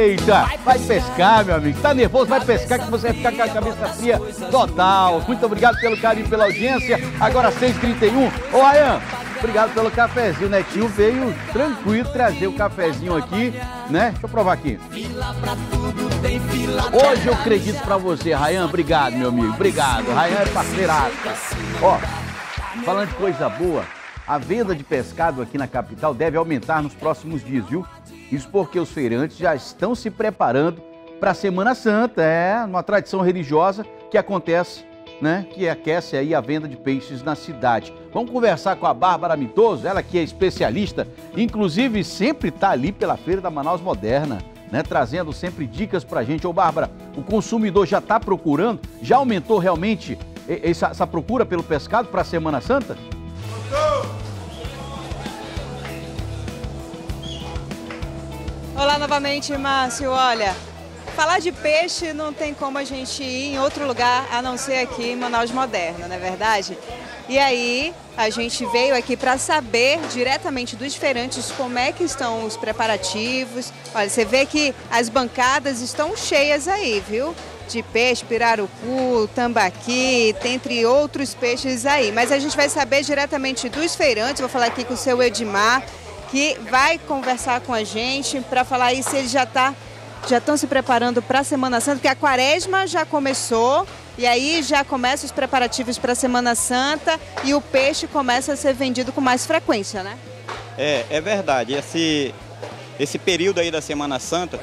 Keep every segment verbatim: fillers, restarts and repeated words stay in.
Eita, vai pescar, meu amigo. Tá nervoso? Vai pescar que você vai ficar com a cabeça fria total. Muito obrigado pelo carinho, pela audiência. Agora seis e trinta e um. Ô, Ryan, obrigado pelo cafezinho. O Netinho veio tranquilo trazer o cafezinho aqui, né? Deixa eu provar aqui. Hoje eu acredito pra você, Ryan. Obrigado, meu amigo. Obrigado. Ryan é parceiraço. Ó, falando de coisa boa, a venda de pescado aqui na capital deve aumentar nos próximos dias, viu? Isso porque os feirantes já estão se preparando para a Semana Santa, é uma tradição religiosa que acontece, né? Que aquece aí a venda de peixes na cidade. Vamos conversar com a Bárbara Mitoso, ela que é especialista, inclusive sempre está ali pela Feira da Manaus Moderna, né? Trazendo sempre dicas para a gente. Ô Bárbara, o consumidor já está procurando? Já aumentou realmente essa, essa procura pelo pescado para a Semana Santa? Olá novamente, Márcio. Olha, falar de peixe não tem como a gente ir em outro lugar a não ser aqui em Manaus Moderna, não é verdade? E aí a gente veio aqui para saber diretamente dos feirantes como é que estão os preparativos. Olha, você vê que as bancadas estão cheias aí, viu? De peixe, pirarucu, tambaqui, entre outros peixes aí. Mas a gente vai saber diretamente dos feirantes. Vou falar aqui com o seu Edmar, que vai conversar com a gente para falar aí se ele já tá, já estão se preparando para a Semana Santa, porque a quaresma já começou e aí já começam os preparativos para a Semana Santa e o peixe começa a ser vendido com mais frequência, né? É, é verdade. Esse, esse período aí da Semana Santa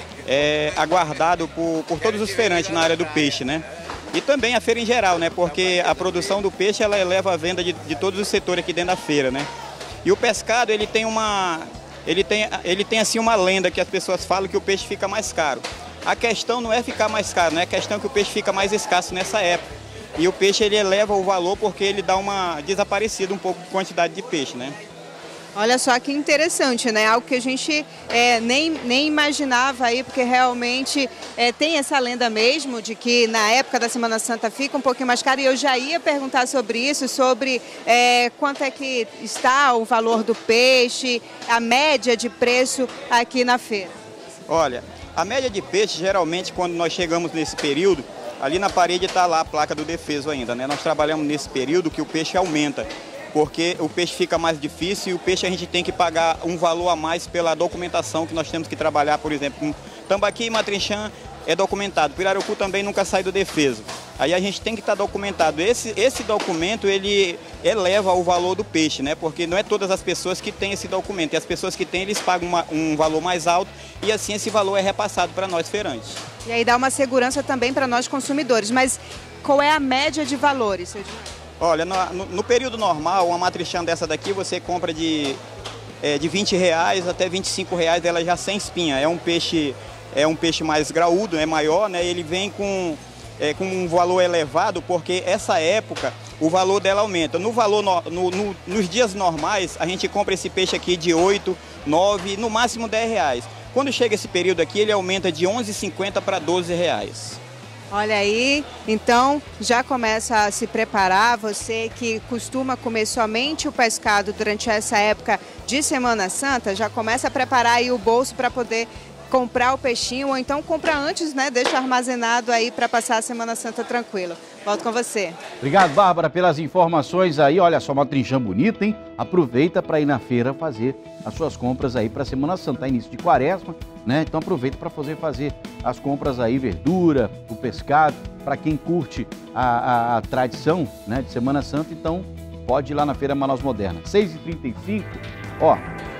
é aguardado por, por todos os feirantes na área do peixe, né? E também a feira em geral, né? Porque a produção do peixe ela eleva a venda de, de todos os setores aqui dentro da feira, né? E o pescado, ele tem uma, ele tem, ele tem assim uma lenda que as pessoas falam que o peixe fica mais caro. A questão não é ficar mais caro, né? A questão é que o peixe fica mais escasso nessa época. E o peixe, ele eleva o valor porque ele dá uma desaparecida um pouco de quantidade de peixe, né? Olha só que interessante, né? Algo que a gente é, nem, nem imaginava aí, porque realmente é, tem essa lenda mesmo de que na época da Semana Santa fica um pouquinho mais caro. E eu já ia perguntar sobre isso, sobre é, quanto é que está o valor do peixe, a média de preço aqui na feira. Olha, a média de peixe, geralmente, quando nós chegamos nesse período, ali na parede está lá a placa do Defeso ainda, né? Nós trabalhamos nesse período que o peixe aumenta, porque o peixe fica mais difícil e o peixe a gente tem que pagar um valor a mais pela documentação que nós temos que trabalhar, por exemplo, com tambaqui e matrinchã é documentado, pirarucu também nunca sai do Defeso. Aí a gente tem que estar documentado. Esse, esse documento, ele eleva o valor do peixe, né? Porque não é todas as pessoas que têm esse documento, e as pessoas que têm, eles pagam uma, um valor mais alto e assim esse valor é repassado para nós feirantes. E aí dá uma segurança também para nós consumidores, mas qual é a média de valores, seu Edmar? Olha, no, no período normal, uma matrinchã dessa daqui você compra de, é, de vinte reais até vinte e cinco reais, ela já sem espinha. É um peixe, é um peixe mais graúdo, é maior, né? Ele vem com, é, com um valor elevado porque essa época o valor dela aumenta. No valor, no, no, no, nos dias normais, a gente compra esse peixe aqui de oito, nove, no máximo dez reais. Quando chega esse período aqui, ele aumenta de onze reais e cinquenta centavos para doze reais. Olha aí, então já começa a se preparar, você que costuma comer somente o pescado durante essa época de Semana Santa, já começa a preparar aí o bolso para poder comprar o peixinho, ou então compra antes, né? Deixa armazenado aí para passar a Semana Santa tranquilo. Volto com você. Obrigado, Bárbara, pelas informações aí. Olha só, uma trinchã bonita, hein? Aproveita para ir na feira fazer as suas compras aí para a Semana Santa, início de quaresma, né? Então aproveita para fazer, fazer as compras aí, verdura, o pescado, para quem curte a, a, a tradição, né, de Semana Santa, então pode ir lá na Feira Manaus Moderna. seis e trinta e cinco, ó,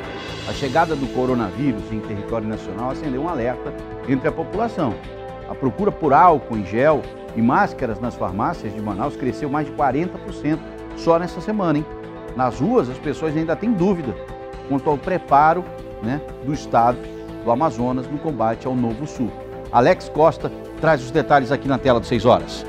a chegada do coronavírus em território nacional acendeu um alerta entre a população. A procura por álcool em gel e máscaras nas farmácias de Manaus cresceu mais de quarenta por cento só nessa semana, hein? Nas ruas, as pessoas ainda têm dúvida quanto ao preparo, né, do estado do Amazonas no combate ao novo surto. Alex Costa traz os detalhes aqui na tela do seis horas.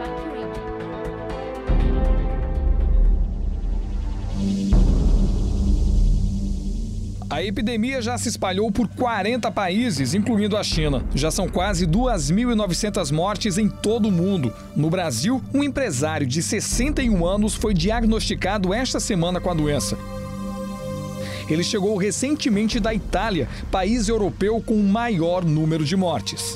A epidemia já se espalhou por quarenta países, incluindo a China. Já são quase duas mil e novecentas mortes em todo o mundo. No Brasil, um empresário de sessenta e um anos foi diagnosticado esta semana com a doença. Ele chegou recentemente da Itália, país europeu com o maior número de mortes.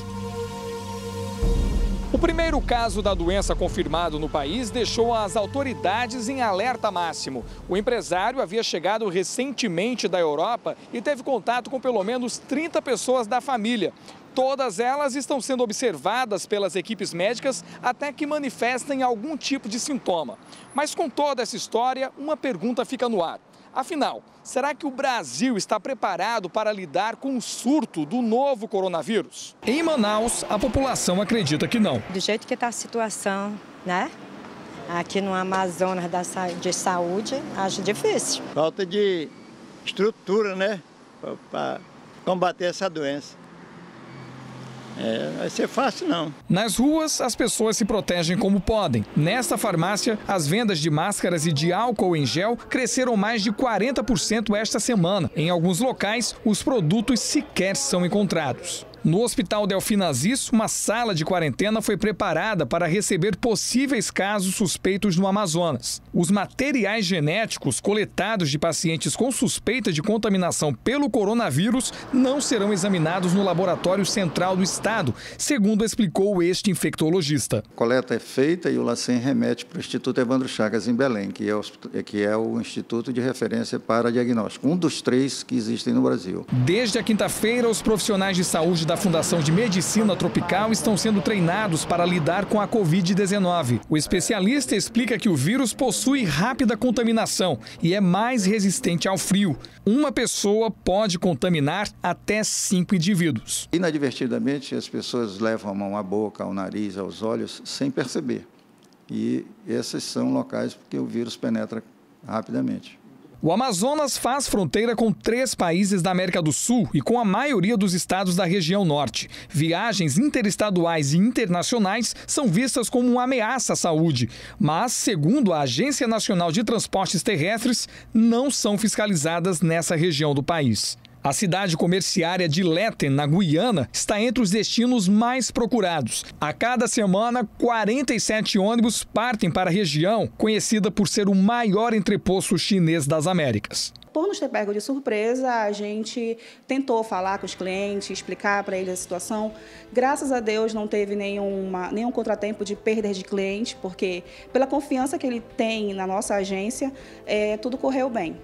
O primeiro caso da doença confirmado no país deixou as autoridades em alerta máximo. O empresário havia chegado recentemente da Europa e teve contato com pelo menos trinta pessoas da família. Todas elas estão sendo observadas pelas equipes médicas até que manifestem algum tipo de sintoma. Mas com toda essa história, uma pergunta fica no ar. Afinal, será que o Brasil está preparado para lidar com o surto do novo coronavírus? Em Manaus, a população acredita que não. Do jeito que está a situação, né? Aqui no Amazonas da, de saúde, acho difícil. Falta de estrutura, né? Para combater essa doença. É, não vai ser fácil, não. Nas ruas, as pessoas se protegem como podem. Nesta farmácia, as vendas de máscaras e de álcool em gel cresceram mais de quarenta por cento esta semana. Em alguns locais, os produtos sequer são encontrados. No Hospital Delfim Aziz, uma sala de quarentena foi preparada para receber possíveis casos suspeitos no Amazonas. Os materiais genéticos coletados de pacientes com suspeita de contaminação pelo coronavírus não serão examinados no Laboratório Central do Estado, segundo explicou este infectologista. A coleta é feita e o LACEN remete para o Instituto Evandro Chagas, em Belém, que é, o, que é o Instituto de Referência para Diagnóstico, um dos três que existem no Brasil. Desde a quinta-feira, os profissionais de saúde da Da Fundação de Medicina Tropical estão sendo treinados para lidar com a covid dezenove. O especialista explica que o vírus possui rápida contaminação e é mais resistente ao frio. Uma pessoa pode contaminar até cinco indivíduos. Inadvertidamente, as pessoas levam a mão à boca, ao nariz, aos olhos, sem perceber. E esses são locais que o vírus penetra rapidamente. O Amazonas faz fronteira com três países da América do Sul e com a maioria dos estados da região norte. Viagens interestaduais e internacionais são vistas como uma ameaça à saúde, mas, segundo a Agência Nacional de Transportes Terrestres, não são fiscalizadas nessa região do país. A cidade comerciária de Leten, na Guiana, está entre os destinos mais procurados. A cada semana, quarenta e sete ônibus partem para a região, conhecida por ser o maior entreposto chinês das Américas. Por nos ter pego de surpresa, a gente tentou falar com os clientes, explicar para eles a situação. Graças a Deus não teve nenhuma, nenhum contratempo de perda de cliente, porque pela confiança que ele tem na nossa agência, é, tudo correu bem.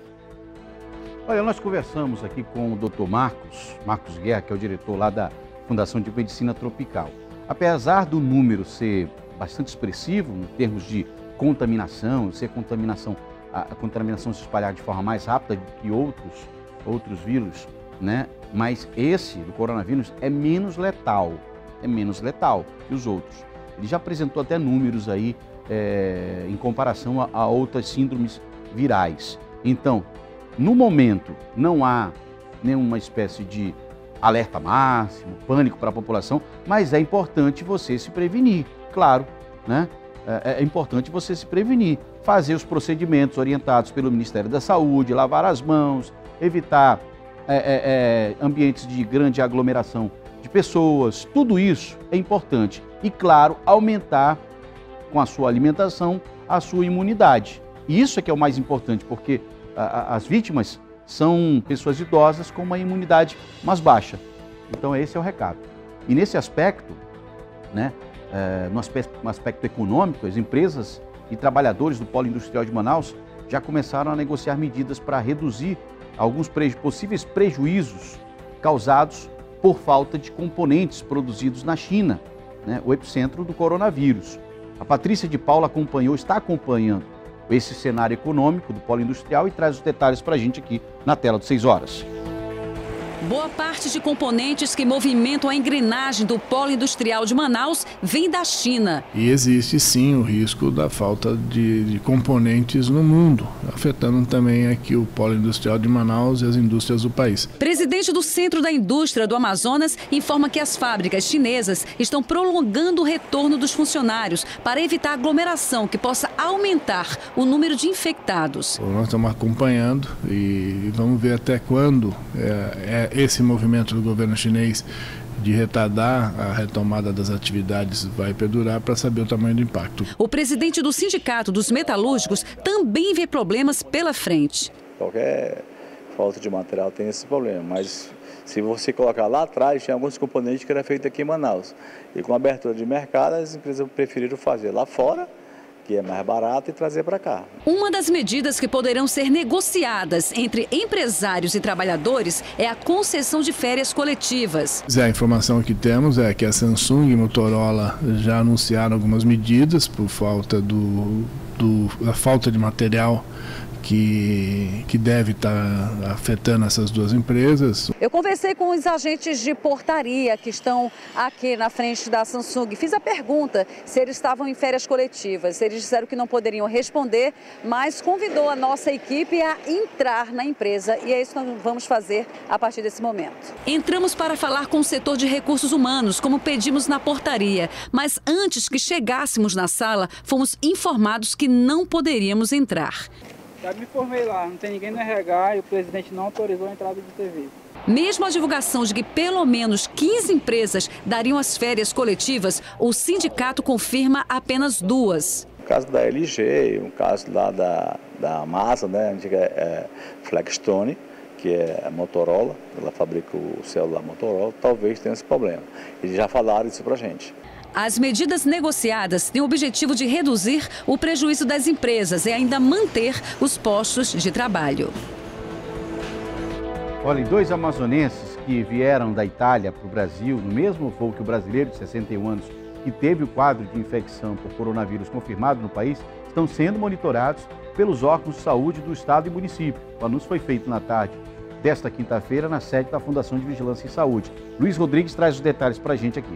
Olha, nós conversamos aqui com o doutor Marcos, Marcos Guerra, que é o diretor lá da Fundação de Medicina Tropical. Apesar do número ser bastante expressivo em termos de contaminação, ser contaminação, a contaminação se espalhar de forma mais rápida do que outros, outros vírus, né? Mas esse, do coronavírus, é menos letal, é menos letal que os outros. Ele já apresentou até números aí é, em comparação a, a outras síndromes virais. Então, no momento, não há nenhuma espécie de alerta máximo, pânico para a população, mas é importante você se prevenir, claro, né? É, é importante você se prevenir, fazer os procedimentos orientados pelo Ministério da Saúde, lavar as mãos, evitar é, é, é, ambientes de grande aglomeração de pessoas, tudo isso é importante. E, claro, aumentar com a sua alimentação a sua imunidade. E isso é que é o mais importante, porque as vítimas são pessoas idosas com uma imunidade mais baixa. Então esse é o recado. E nesse aspecto, né, é, no, aspecto, no aspecto econômico, as empresas e trabalhadores do Polo Industrial de Manaus já começaram a negociar medidas para reduzir alguns preju- possíveis prejuízos causados por falta de componentes produzidos na China, né, o epicentro do coronavírus. A Patrícia de Paula acompanhou, está acompanhando esse cenário econômico do polo industrial e traz os detalhes para a gente aqui na tela do seis horas. Boa parte de componentes que movimentam a engrenagem do polo industrial de Manaus vem da China. E existe sim o risco da falta de, de componentes no mundo, afetando também aqui o polo industrial de Manaus e as indústrias do país. Presidente do Centro da Indústria do Amazonas informa que as fábricas chinesas estão prolongando o retorno dos funcionários para evitar aglomeração que possa aumentar o número de infectados. Nós estamos acompanhando e vamos ver até quando é, é esse movimento do governo chinês de retardar a retomada das atividades vai perdurar para saber o tamanho do impacto. O presidente do Sindicato dos Metalúrgicos também vê problemas pela frente. Qualquer falta de material tem esse problema, mas se você colocar lá atrás, tinha alguns componentes que eram feitos aqui em Manaus. E com a abertura de mercado, as empresas preferiram fazer lá fora, que é mais barato, e trazer para cá. Uma das medidas que poderão ser negociadas entre empresários e trabalhadores é a concessão de férias coletivas. A informação que temos é que a Samsung e Motorola já anunciaram algumas medidas por falta do, do a falta de material que, que deve estar afetando essas duas empresas. Eu conversei com os agentes de portaria que estão aqui na frente da Samsung. Fiz a pergunta se eles estavam em férias coletivas. Eles disseram que não poderiam responder, mas convidou a nossa equipe a entrar na empresa. E é isso que nós vamos fazer a partir desse momento. Entramos para falar com o setor de recursos humanos, como pedimos na portaria. Mas antes que chegássemos na sala, fomos informados que não poderíamos entrar. Já me informei lá, não tem ninguém no R H e o presidente não autorizou a entrada de serviço. Mesmo a divulgação de que pelo menos quinze empresas dariam as férias coletivas, o sindicato confirma apenas duas. O caso da L G, o caso lá da, da Masa, né, antiga é, Flexstone, que é a Motorola, ela fabrica o celular Motorola, talvez tenha esse problema. Eles já falaram isso pra gente. As medidas negociadas têm o objetivo de reduzir o prejuízo das empresas e ainda manter os postos de trabalho. Olha, dois amazonenses que vieram da Itália para o Brasil, no mesmo voo que o brasileiro de sessenta e um anos, que teve o quadro de infecção por coronavírus confirmado no país, estão sendo monitorados pelos órgãos de saúde do estado e município. O anúncio foi feito na tarde desta quinta-feira na sede da Fundação de Vigilância em Saúde. Luiz Rodrigues traz os detalhes para a gente aqui.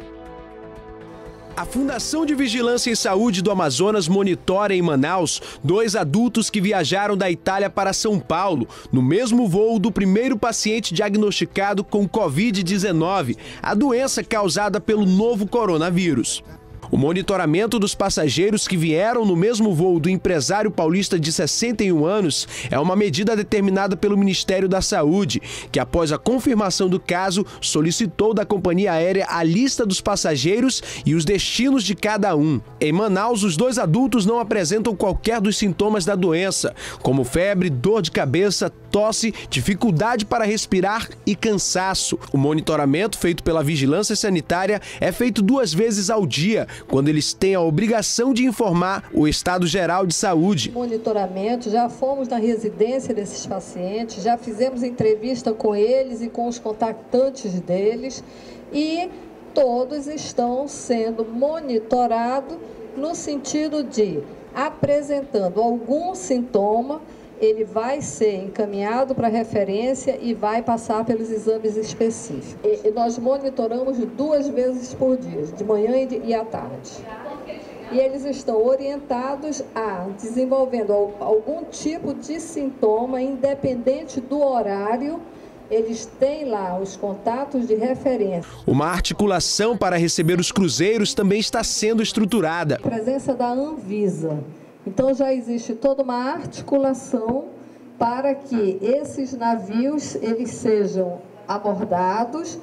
A Fundação de Vigilância em Saúde do Amazonas monitora em Manaus dois adultos que viajaram da Itália para São Paulo, no mesmo voo do primeiro paciente diagnosticado com covid dezenove, a doença causada pelo novo coronavírus. O monitoramento dos passageiros que vieram no mesmo voo do empresário paulista de sessenta e um anos é uma medida determinada pelo Ministério da Saúde, que após a confirmação do caso, solicitou da companhia aérea a lista dos passageiros e os destinos de cada um. Em Manaus, os dois adultos não apresentam qualquer dos sintomas da doença, como febre, dor de cabeça, tosse, dificuldade para respirar e cansaço. O monitoramento feito pela Vigilância Sanitária é feito duas vezes ao dia, quando eles têm a obrigação de informar o estado geral de saúde. Monitoramento, já fomos na residência desses pacientes, já fizemos entrevista com eles e com os contactantes deles e todos estão sendo monitorados no sentido de, apresentando algum sintoma, ele vai ser encaminhado para referência e vai passar pelos exames específicos. E nós monitoramos duas vezes por dia, de manhã e, de, e à tarde. E eles estão orientados a desenvolvendo algum tipo de sintoma, independente do horário, eles têm lá os contatos de referência. Uma articulação para receber os cruzeiros também está sendo estruturada. A presença da Anvisa. Então já existe toda uma articulação para que esses navios eles sejam abordados.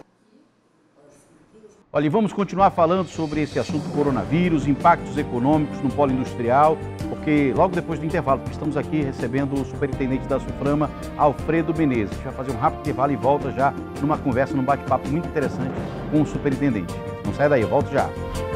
Olha, e vamos continuar falando sobre esse assunto coronavírus, impactos econômicos no polo industrial, porque logo depois do intervalo, estamos aqui recebendo o superintendente da SUFRAMA, Alfredo Menezes. A gente vai fazer um rápido intervalo e volta já numa conversa, num bate-papo muito interessante com o superintendente. Não sai daí, eu volto já.